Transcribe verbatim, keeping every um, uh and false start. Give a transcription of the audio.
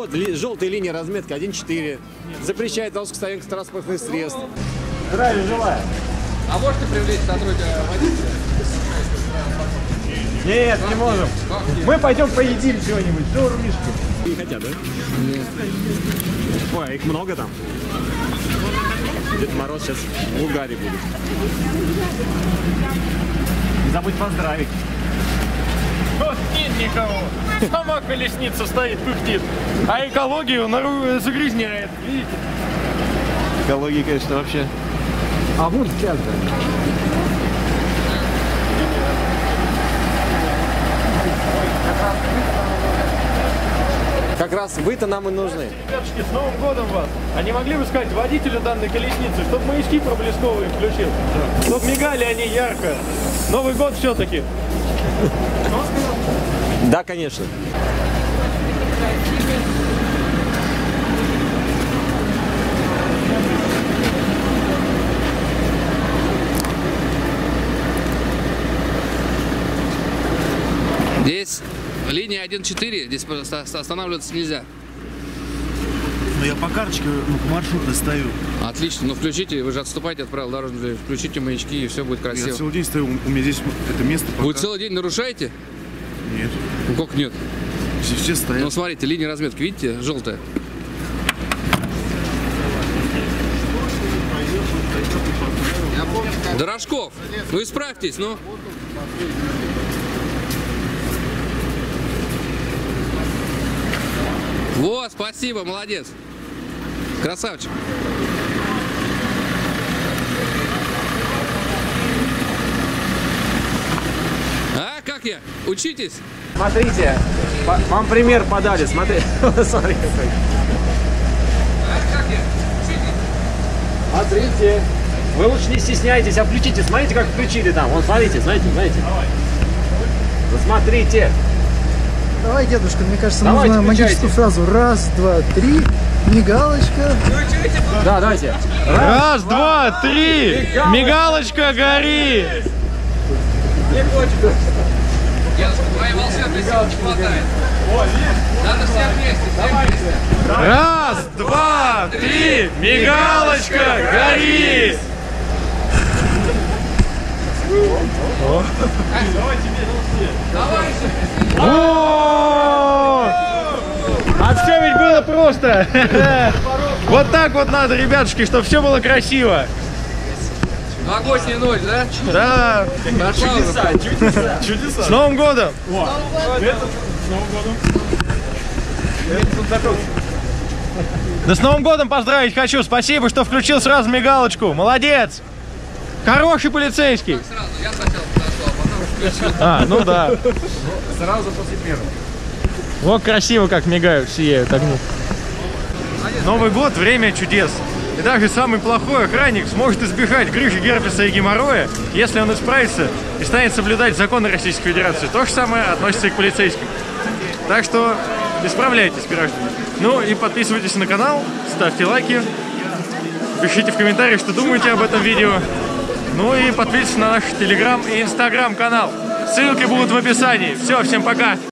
Вот ли, желтая линия разметки один четыре. Запрещает пропуск стоянок транспортных средств. Здравия желаю. А можете привлечь сотрудника водителя? Нет, не можем. Мы пойдем поедим чего-нибудь. Шаурмишки. Не хотят, да? Нет. Ой, а их много там. Дед Мороз сейчас в угаре будет. Не забудь поздравить. Вот нет никого. Сама колесница стоит, пыхтит. А экологию нару... загрязняет. Видите? Экология, конечно, вообще. А вот сейчас, да. Как раз вы-то нам и нужны. Ребятушки, с Новым годом вас! А не могли бы сказать водителю данной колесницы, чтобы маячки проблесковые включил? Да. Чтобы мигали они ярко. Новый год все-таки. Да, конечно. Здесь линия один четыре, здесь останавливаться нельзя. Но я по карточке маршрута стою. Отлично, ну включите, вы же отступаете от правил дорожного движения, включите маячки и все будет красиво. Я целый день стою, у меня здесь это место пока... Вы целый день нарушаете? Нет. Ну как нет? Все, все стоят. Ну смотрите, линия разметки, видите, желтая. Дорожков, ну исправьтесь, ну. Вот, спасибо, молодец. Красавчик. А, как я? Учитесь? Смотрите, вам пример подали, смотри. Смотри какой. А, как я? Учитесь? Смотрите. Вы лучше не стесняйтесь, а включите. Смотрите, как включили там. Вон, смотрите, смотрите, смотрите. Посмотрите. Давай, дедушка, мне кажется, Давайте, нужно включайте. магическую фразу. Раз, два, три, мигалочка. Да, давайте. Раз, два, три! Мигалочка гори! Дедушка, твоей волшебной силы не хватает. Надо все вместе, все вместе. Раз, два, три! Мигалочка гори! Давай же. О! А все ведь было просто. Вот так вот надо, ребятушки, чтобы все было красиво. Новогодняя ночь, да? Да. Чудеса, чудеса. Чудеса. С Новым годом! Да с Новым годом поздравить хочу. Спасибо, что включил сразу мигалочку. Молодец. Хороший полицейский. Сразу, я сначала подошел, а потом включил. А, ну да. Сразу после первого. Вот красиво как мигают, сияют огни. Новый год – время чудес. И даже самый плохой охранник сможет избежать грыжи, герпеса и геморроя, если он исправится и станет соблюдать законы Российской Федерации. То же самое относится и к полицейским. Так что исправляйтесь, граждане. Ну и подписывайтесь на канал, ставьте лайки, пишите в комментариях, что думаете об этом видео. Ну и подписывайтесь на наш телеграм и инстаграм канал. Ссылки будут в описании. Все, всем пока!